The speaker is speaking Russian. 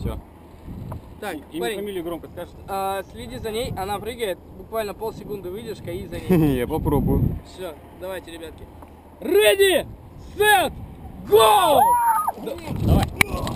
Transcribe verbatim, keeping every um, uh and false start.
Все. Так, Имя, парень, фамилию громко скажешь? а, следи за ней, она прыгает, буквально полсекунды выдержка и за ней. Я попробую. Все, давайте, ребятки. Ready, set, go! Давай.